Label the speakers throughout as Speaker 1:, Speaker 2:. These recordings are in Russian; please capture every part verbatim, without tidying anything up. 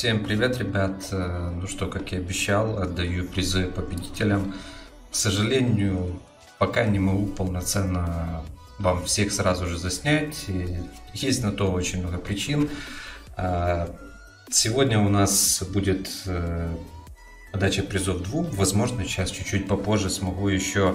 Speaker 1: Всем привет, ребят! Ну что, как и обещал, отдаю призы победителям. К сожалению, пока не могу полноценно вам всех сразу же заснять. Есть на то очень много причин. Сегодня у нас будет подача призов двух. Возможно, сейчас чуть-чуть попозже смогу еще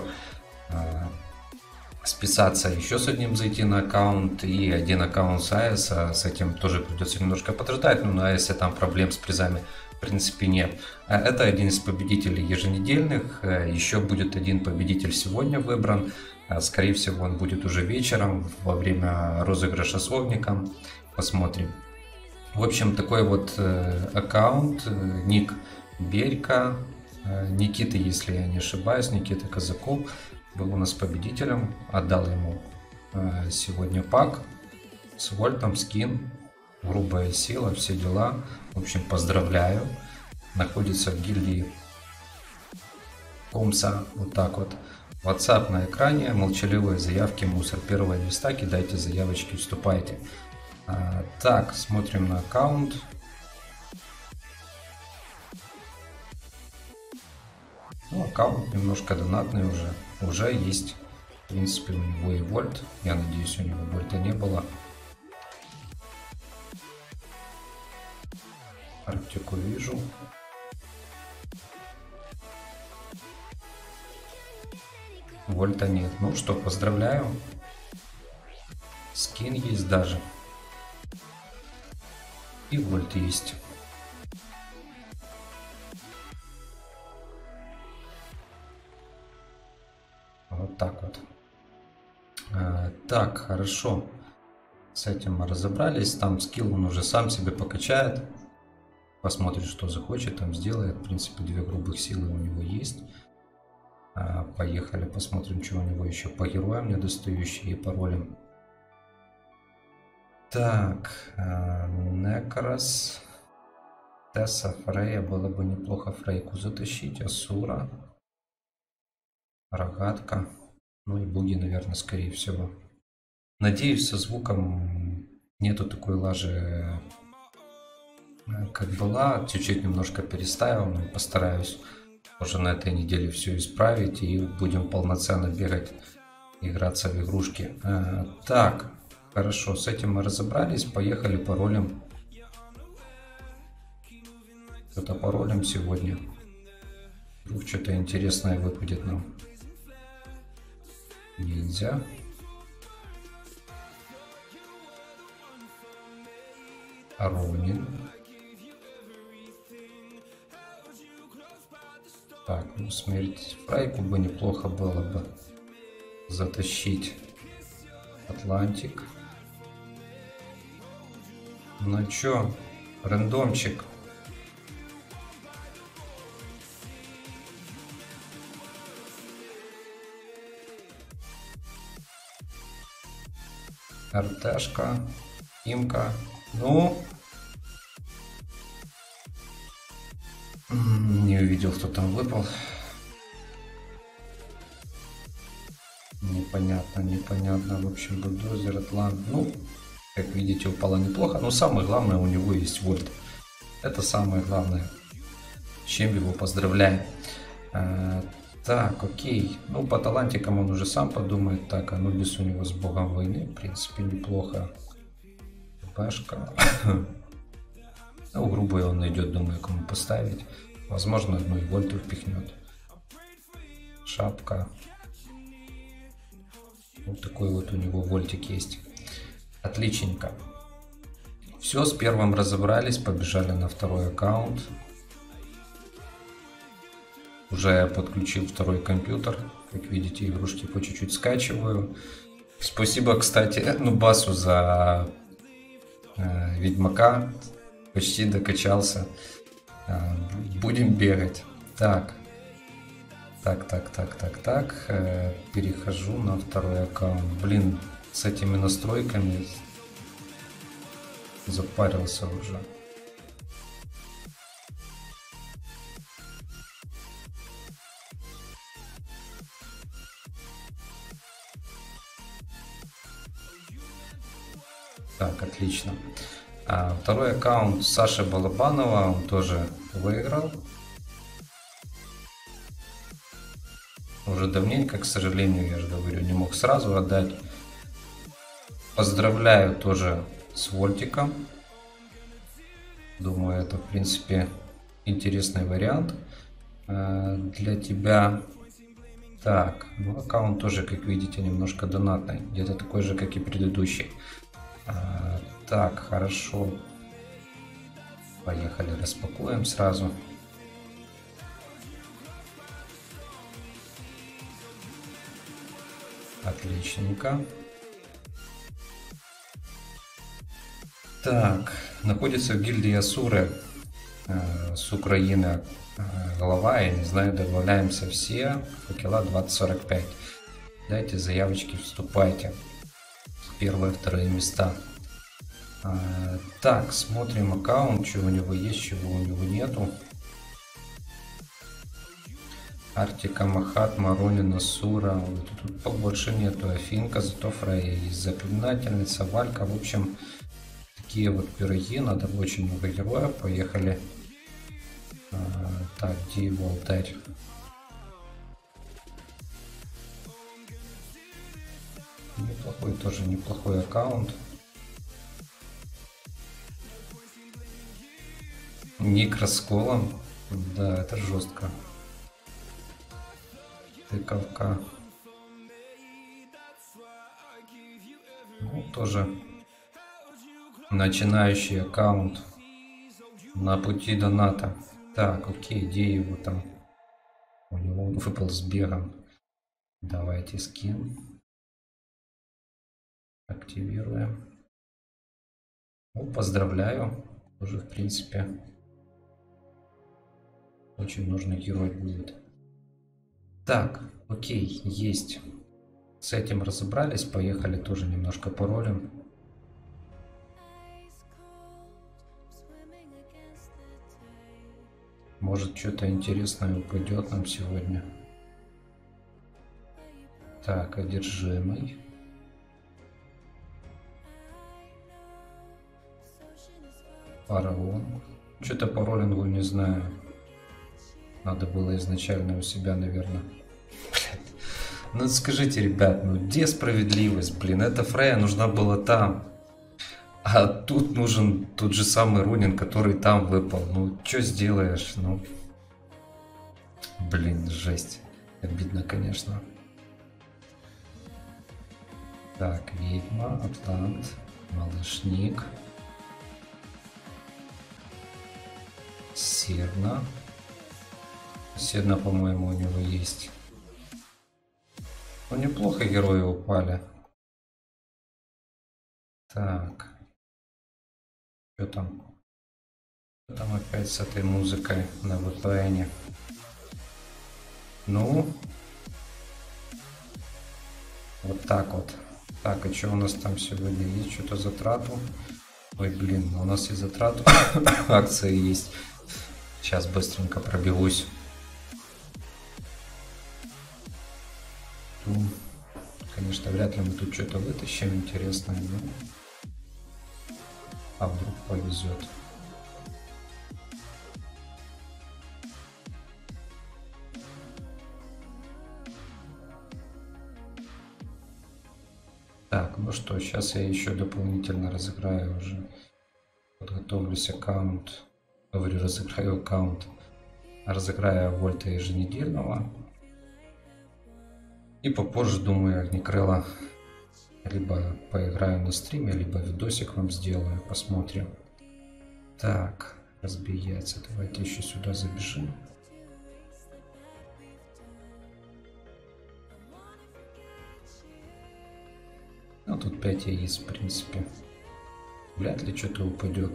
Speaker 1: списаться еще с одним, зайти на аккаунт, и один аккаунт с эй эс, а с этим тоже придется немножко подождать, но на эй эс там проблем с призами в принципе нет. Это один из победителей еженедельных, еще будет один победитель сегодня выбран, скорее всего он будет уже вечером во время розыгрыша словника, посмотрим. В общем, такой вот аккаунт, ник Берька, Никита, если я не ошибаюсь, Никита Казаков был у нас победителем, отдал ему э, сегодня пак с вольтом, скин, грубая сила, все дела. В общем, поздравляю. Находится в гильдии Комса, вот так вот. WhatsApp на экране, молчаливые заявки, мусор первого листа, кидайте заявочки, вступайте. А, так, смотрим на аккаунт. Ну, аккаунт немножко донатный уже. Уже есть, в принципе, у него и вольт. Я надеюсь, у него вольта не было. Арктику вижу. Вольта нет. Ну что, поздравляю. Скин есть даже. И вольт есть. Вот так вот. А, так, хорошо. С этим мы разобрались. Там скилл он уже сам себе покачает. Посмотрит, что захочет, там сделает. В принципе, две грубых силы у него есть. А, поехали, посмотрим, что у него еще по героям недостающие и паролям. Так, а, Некрос. Тесса, Фрея. Было бы неплохо Фрейку затащить. Асура. Рогатка, ну и буги, наверное, скорее всего. Надеюсь, со звуком нету такой лажи, как была. Чуть-чуть немножко переставил, но постараюсь уже на этой неделе все исправить и будем полноценно бегать, играться в игрушки. А, так, хорошо, с этим мы разобрались. Поехали паролем. Что-то паролем сегодня. Вдруг что-то интересное выпадет нам. Нельзя. Ронин. Так, ну смерть Фрайку бы неплохо было бы затащить. Атлантик. Ну чё, рандомчик. РТшка, имка, ну, не увидел, кто там выпал. Непонятно, непонятно. В общем, бульдозер, атлант. Ну, как видите, упало неплохо. Но самое главное, у него есть вольт. Это самое главное. С чем его поздравляем. Так, окей. Ну, по талантикам он уже сам подумает. Так, Анубис у него с богом войны. В принципе, неплохо. Башка. Ну, грубый он найдет, думаю, кому поставить. Возможно, одну и вольту впихнет. Шапка. Вот такой вот у него вольтик есть. Отличненько. Все, с первым разобрались. Побежали на второй аккаунт. Уже подключил второй компьютер. Как видите, игрушки по чуть-чуть скачиваю. Спасибо, кстати, Нубасу за э, Ведьмака. Почти докачался. Э, будем бегать. Так. Так, так, так, так, так. Э, перехожу на второй аккаунт. Блин, с этими настройками запарился уже. Так, отлично. А второй аккаунт Саши Балабанова, он тоже выиграл. Уже давненько, к сожалению, я же говорю, не мог сразу отдать. Поздравляю тоже с Вольтиком. Думаю, это, в принципе, интересный вариант для тебя. Так, ну аккаунт тоже, как видите, немножко донатный. Где-то такой же, как и предыдущий. А, так, хорошо. Поехали, распакуем сразу. Отличненько. Так, находится в гильдии Асуры э, с Украины э, глава, я не знаю, добавляемся все, факела двадцать сорок пять. Дайте заявочки, вступайте. Первые, вторые места. А, так, смотрим аккаунт, что у него есть, чего у него нету. Артика, Махат, Маронина, Сура. Вот тут побольше нету. Афинка, зато Фрея есть. Заклинательница, Валька. В общем, такие вот пироги. Надо очень много героев. Поехали. А, так, где его алтарь? Неплохой, тоже неплохой аккаунт. Ник расколом. Да, это жестко. Тыковка. Ну, тоже начинающий аккаунт на пути доната. Так, окей, где его там? У него он выпал с бегом. Давайте скин. Активируем. Ну, поздравляю. Уже, в принципе, очень нужный герой будет. Так, окей, есть. С этим разобрались. Поехали тоже немножко паролем. Может, что-то интересное упадет нам сегодня. Так, одержимый. Фараон. Что-то по роллингу не знаю. Надо было изначально у себя, наверное. Блин. Ну скажите, ребят, ну где справедливость, блин? Эта Фрея нужна была там. А тут нужен тот же самый Рунин, который там выпал. Ну, что сделаешь? Ну, блин, жесть. Обидно, конечно. Так, ведьма, Атлант, малышник. Серна. Серна, по-моему, у него есть. Ну, неплохо герои упали. Так. Что там? Что там опять с этой музыкой на вэ пэ эне? Ну. Вот так вот. Так, а что у нас там сегодня есть? Что-то затрату. Ой, блин, у нас и затрату. Акции есть. Сейчас быстренько пробегусь. Ну, конечно, вряд ли мы тут что-то вытащим интересное, но... А вдруг повезет. Так, ну что, сейчас я еще дополнительно разыграю уже. Подготовлюсь аккаунт. Говорю, разыграю аккаунт. Разыграю Вольта еженедельного. И попозже, думаю, Огнекрыла либо поиграю на стриме, либо видосик вам сделаю. Посмотрим. Так, разбей яйца. Давайте еще сюда забежим. Ну, тут пять яиц, в принципе. Вряд ли что-то упадет.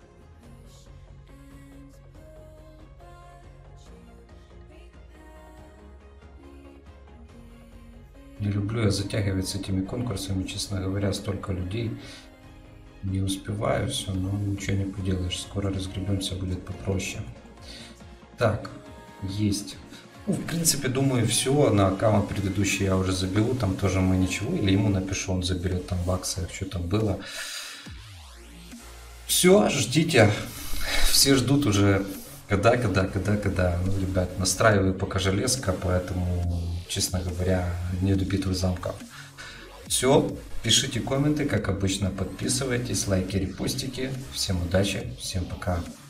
Speaker 1: Не люблю я затягивать с этими конкурсами, честно говоря, столько людей. Не успеваю все, но ничего не поделаешь. Скоро разгребемся, будет попроще. Так, есть. Ну, в принципе, думаю, все. На аккаунт предыдущий я уже заберу. Там тоже мы ничего. Или ему напишу, он заберет там в акциях, что там было. Все, ждите. Все ждут уже когда, когда, когда, когда. Ну, ребят, настраиваю пока железка, поэтому, честно говоря, не до битвы замков. Все, пишите комменты, как обычно, подписывайтесь, лайки, репостики. Всем удачи, всем пока.